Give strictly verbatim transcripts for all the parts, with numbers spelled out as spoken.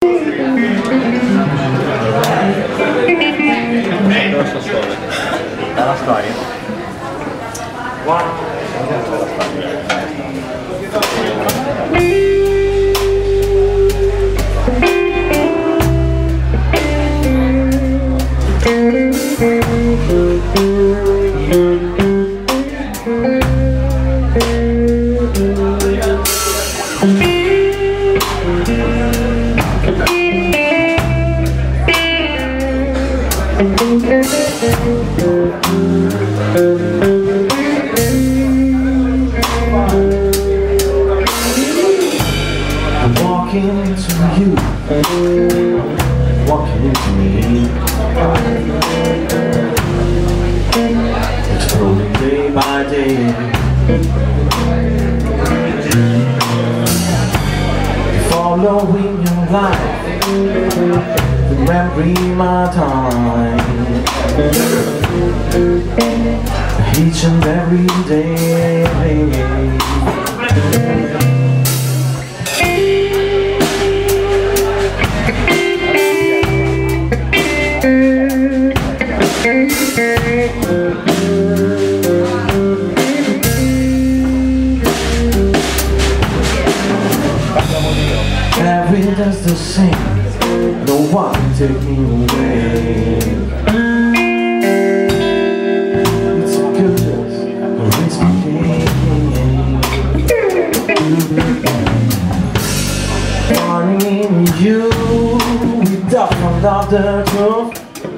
Dalla storia? Walking into you, walking into me, exploding day by day. Following your life, remembering my time, each and every day. Everything's the same, no one can take me away. It's goodness, or it's pain. Finding you without another truth.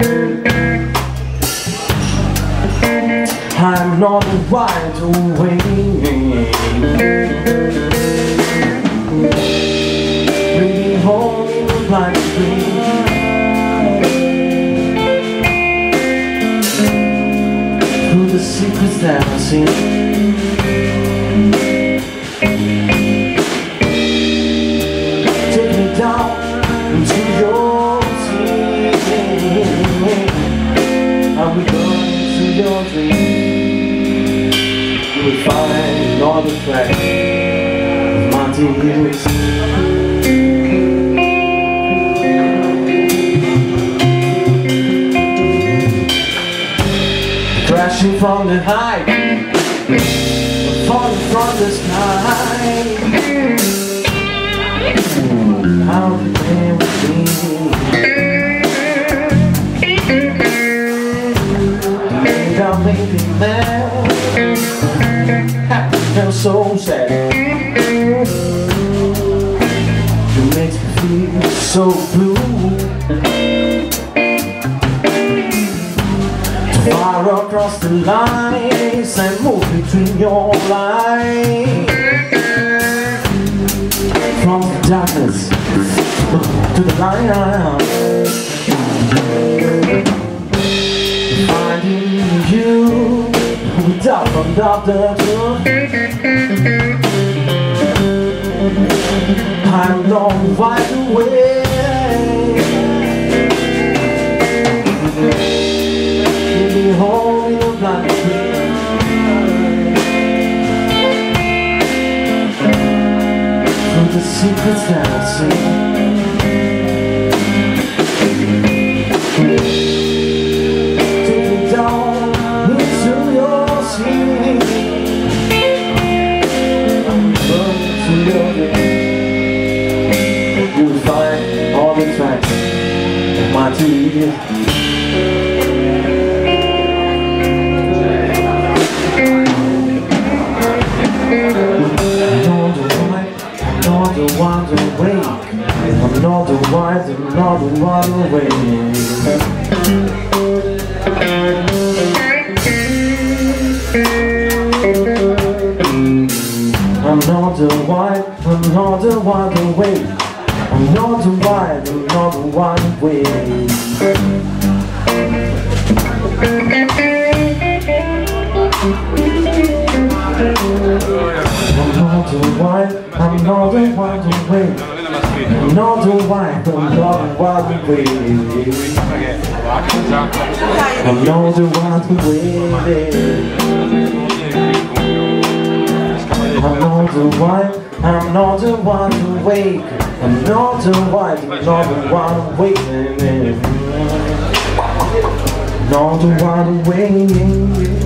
I'm not wide awake. Bringing home like a dream. Through the secrets that I see. Take me down into your sea. I'll be going into your dream. You will find all the threads of my tears. Crashing from the height, falling from the sky. How the pain would be. Made up, made me mad. Happy and so sad. You make me feel so blue. Far across the lines and move between your lines. From the darkness to the light. Finding you without another truth. I'm not wide awake. Home in a blind dream. Through the secrets that I see. Take me down into your sea. Burn into your day. You will find all the tracks of my tears. I'm not the one awake. I'm not the wise, I'm not the one awake. I'm not the wise, I'm not the one awake. I'm not the wise, I'm not the one awake. I'm not the one, I'm not the one away. I'm not the one, I'm not the one away. I'm not the one away. I'm not the one, I'm not the one awake. I'm not the one, I'm not the one awake. Not the one awake.